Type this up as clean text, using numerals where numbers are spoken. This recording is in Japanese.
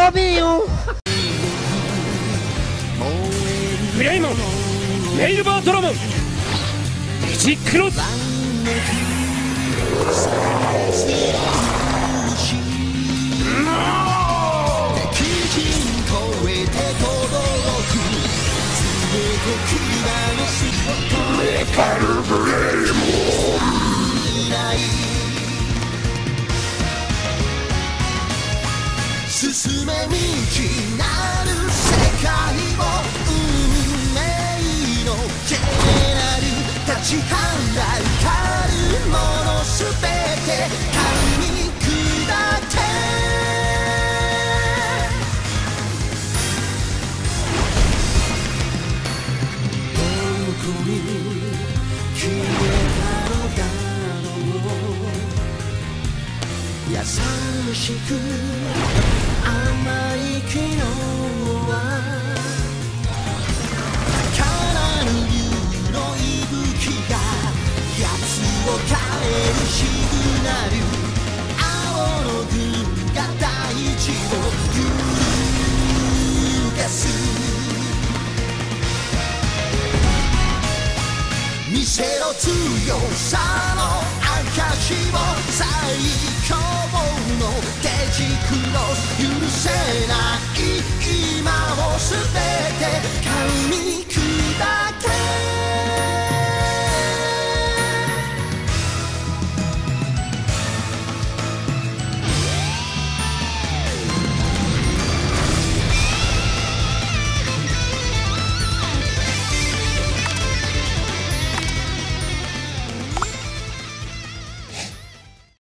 やべえよ。 グレイモン、ネイルバートロモン、デジクロス。メタルグレイモン。 進め道なる世界を運命のジェネラル立ち払う狩るものすべて神に下ってどこに消えたのだろう。優しく甘い昨日はからぬ湯の息吹が奴を変えるシグナル。青の軍が大地を揺るがす。見せろ強さの証を最強のデジクロス。許せない今を捨て